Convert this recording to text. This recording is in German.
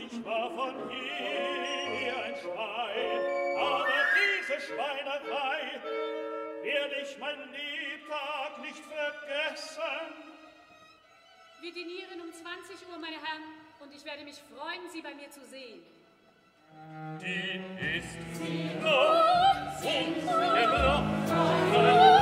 Ich war von je ein Schwein, aber diese Schweinerei werde ich mein Lebtag nicht vergessen. Wir dinieren um 20 Uhr, meine Herren, und ich werde mich freuen, Sie bei mir zu sehen. Die ist sie, oh, sind wir